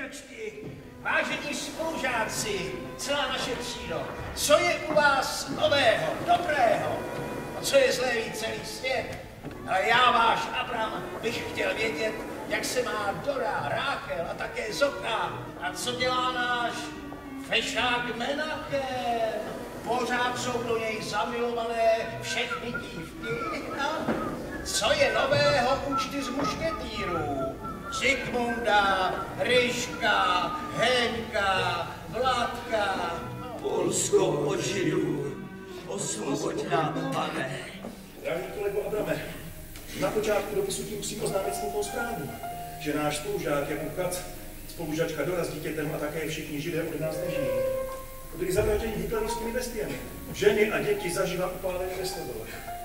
mrčky, vážení spolužáci, celá naše třído, co je u vás nového, dobrého a co je zlé ví celý svět. Ale já, váš Abram, bych chtěl vědět, jak se má Dora, Ráchel a také Zocha a co dělá náš fešák Menachem. Pořád jsou do něj zamilované všechny dívky. A co je nového u 4 mušketýrů? Zikmunda, Ryška, Henka, Vladka. Polsko od Židů, osvoboď nám, pane. Drahý kolego Abrame, na počátku dopisu ti musím oznámit smutnou zprávu, že náš spolužák Jakub Kac, spolužačka Dora s dítětem a také všichni Židé od nás nežijí. Byli zavražděni hitlerovskými bestiemi. Ženy a děti zaživa upáleny ve stodole.